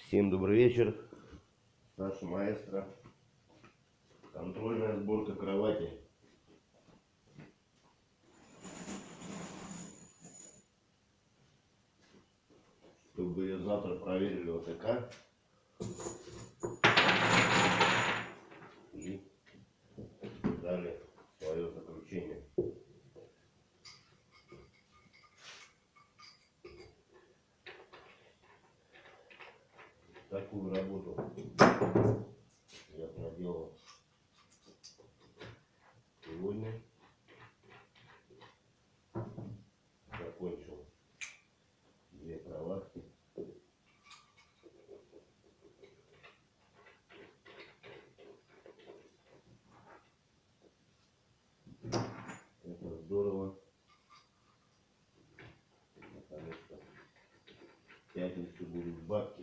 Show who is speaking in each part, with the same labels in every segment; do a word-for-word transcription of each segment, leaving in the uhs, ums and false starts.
Speaker 1: Всем добрый вечер. Саша Маэстро. Контрольная сборка кровати. Чтобы ее завтра проверили о тэ ка. И дали свое заключение. Такую работу я проделал сегодня. Закончил две кроватки. Это здорово. Наконец-то в пятницу будут бабки.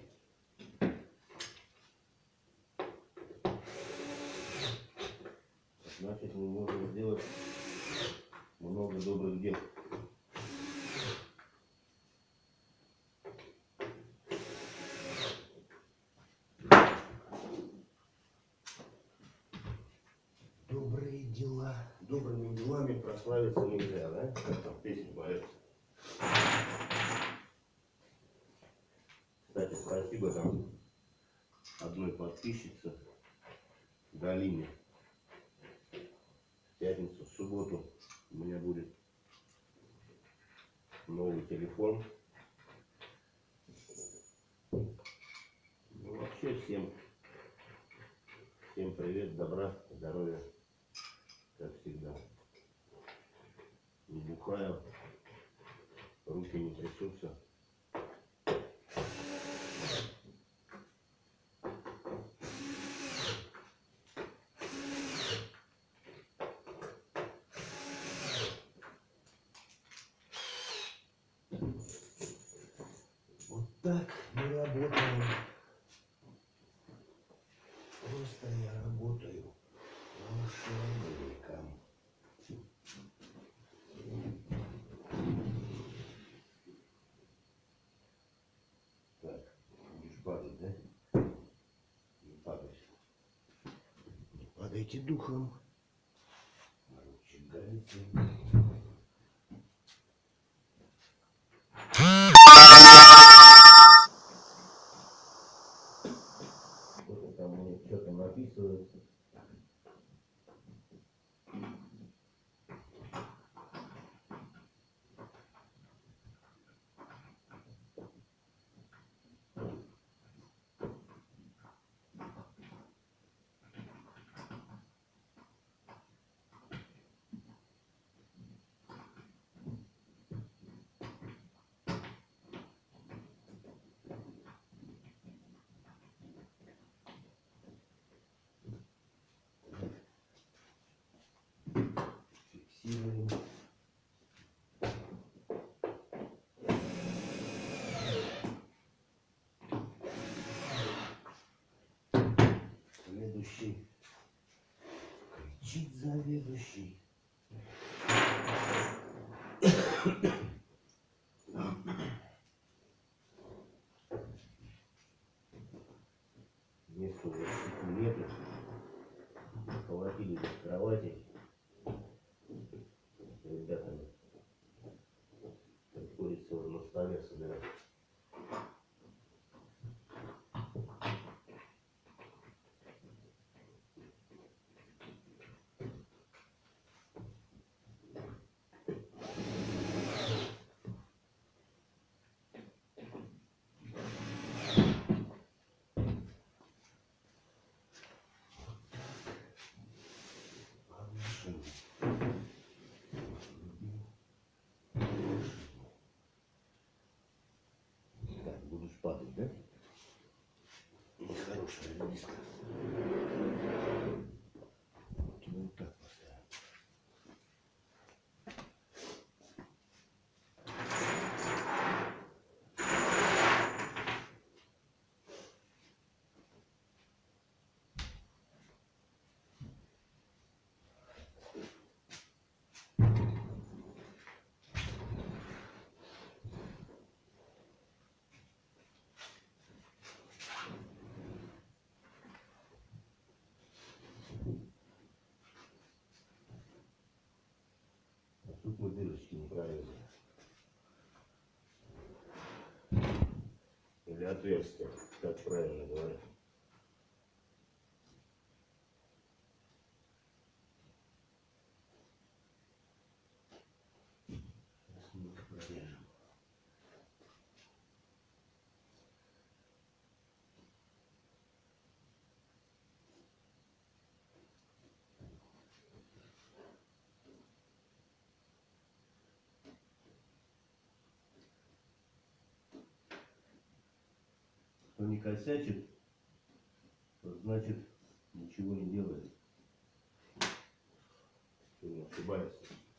Speaker 1: Значит, мы можем сделать много добрых дел. Добрые дела. Добрыми делами прославиться нельзя, да? Как там песня поется. Кстати, спасибо там одной подписчице Галине. В пятницу, в субботу у меня будет новый телефон. Ну, вообще всем, всем привет, добра, здоровья, как всегда. Не бухаю, руки не трясутся. Вот так мы работаем. Просто я работаю волшебником. Так, будешь падать, да? Не падай. Не падайте духом. Ручек горите. Кто-то там мне что-то написывает. Фиксируем. Следующий. Кричит заведующий. Места уже нету. Колотили без кровати. Ребятами приходится уже на столе собирать. Так, буду спадать, да? Нехорошая редиска. Вот так поставим. отверстие, как правильно говорят. Кто не косячит, то значит ничего не делает. Кто не ошибается.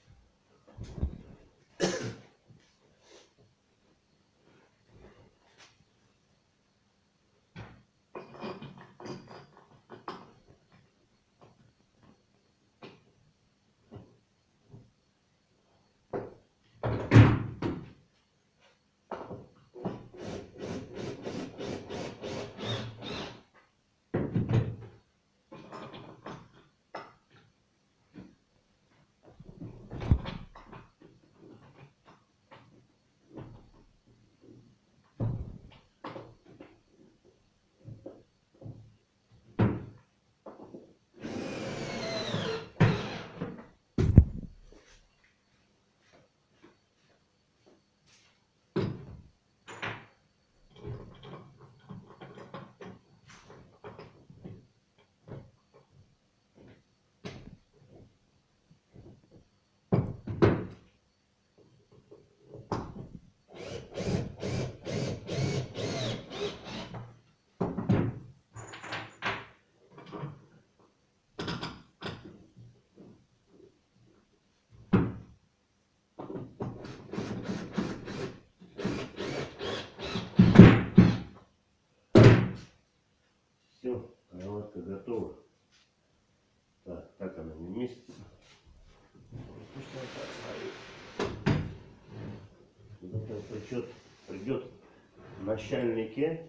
Speaker 1: Все, кроватка готова. Так, так она не вместится. Пусть она так стоит. Когда придет, придет начальнике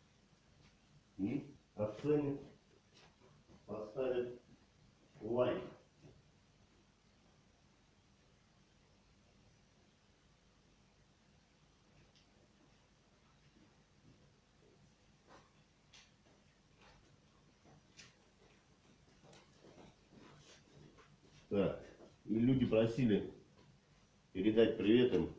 Speaker 1: и оценит, поставит лайк. Так, и люди просили передать привет им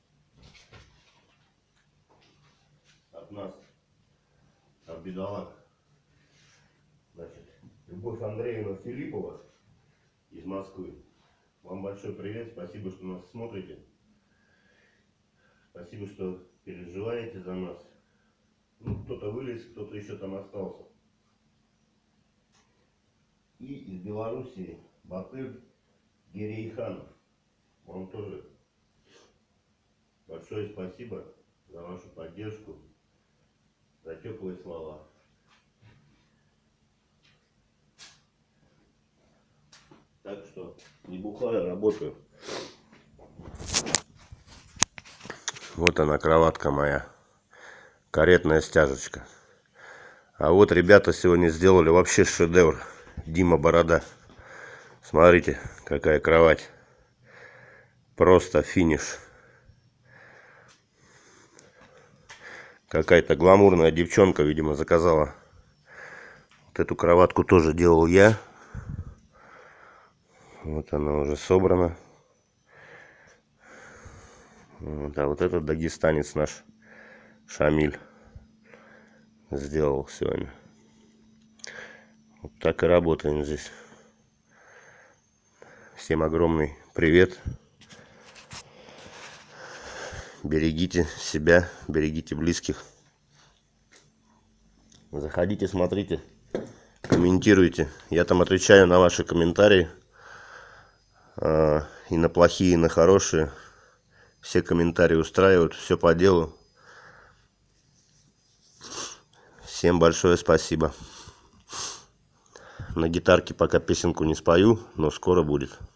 Speaker 1: от нас, от бедолаг. Значит, Любовь Андреевна Филиппова из Москвы. Вам большой привет, спасибо, что нас смотрите. Спасибо, что переживаете за нас. Ну, кто-то вылез, кто-то еще там остался. И из Белоруссии Батыр Герейханов. Вам тоже большое спасибо за вашу поддержку, за теплые слова. Так что не бухаю, работаю. Вот она, кроватка моя. Каретная стяжечка. А вот ребята сегодня сделали вообще шедевр. Дима Борода. Смотрите, какая кровать. Просто финиш. Какая-то гламурная девчонка, видимо, заказала. Вот эту кроватку тоже делал я. Вот она уже собрана. Вот, а вот этот дагестанец наш Шамиль сделал сегодня. Вот так и работаем здесь. Всем огромный привет. Берегите себя, берегите близких. Заходите, смотрите, комментируйте. Я там отвечаю на ваши комментарии. И на плохие, и на хорошие. Все комментарии устраивают, все по делу. Всем большое спасибо. На гитарке пока песенку не спою, но скоро будет.